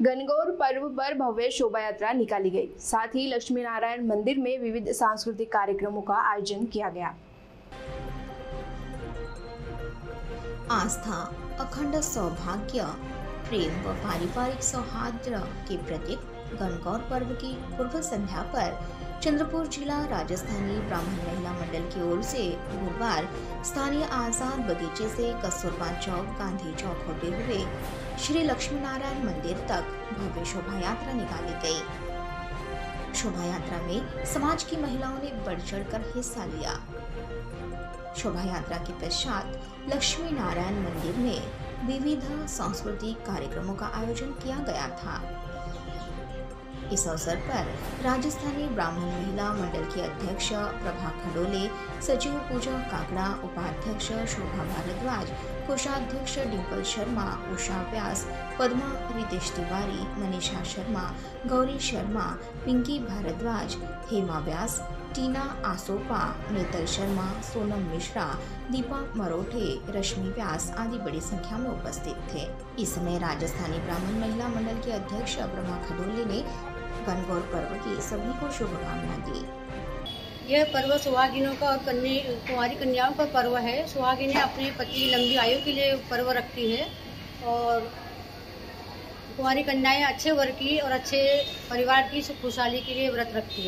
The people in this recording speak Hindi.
गणगौर पर्व पर भव्य शोभा यात्रा निकाली गई। साथ ही लक्ष्मी नारायण मंदिर में विविध सांस्कृतिक कार्यक्रमों का आयोजन किया गया। आस्था, अखंड सौभाग्य, प्रेम व पारिवारिक सौहार्द के प्रतीक गणगौर पर्व की पूर्व संध्या पर चंद्रपुर जिला राजस्थानी ब्राह्मण महिला मंडल की ओर से गुरुवार स्थानीय आजाद बगीचे से कस्तूरबा चौक, गांधी चौक होते हुए श्री लक्ष्मी नारायण मंदिर तक भव्य शोभा यात्रा निकाली गई। शोभा यात्रा में समाज की महिलाओं ने बढ़ चढ़कर हिस्सा लिया। शोभा यात्रा के पश्चात लक्ष्मी नारायण मंदिर में विविध सांस्कृतिक कार्यक्रमों का आयोजन किया गया था। इस अवसर पर राजस्थानी ब्राह्मण महिला मंडल की अध्यक्ष प्रभा खडोले, सचिव पूजा काकड़ा, उपाध्यक्ष शोभा भारद्वाज, कोषाध्यक्ष डिंपल शर्मा, उषा व्यास, पद्मा रितेश तिवारी, मनीषा शर्मा, गौरी शर्मा, पिंकी भारद्वाज, हेमा व्यास, टीना आसोपा, नेतल शर्मा, सोनम मिश्रा, दीपा मरोठे, रश्मि व्यास आदि बड़ी संख्या में उपस्थित थे। इस समय राजस्थानी ब्राह्मण महिला मंडल के अध्यक्ष प्रभा खडोले ने गणगौर पर्व की सभी को शुभकामनाएं दी। यह पर्व सुहागिनों का और कुंवारी कन्याओं का पर्व है। सुहागिनें अपने पति की लंबी आयु के लिए पर्व रखती है और कुंवारी कन्याएं अच्छे वर की और अच्छे परिवार की सुख खुशहाली के लिए व्रत रखती है।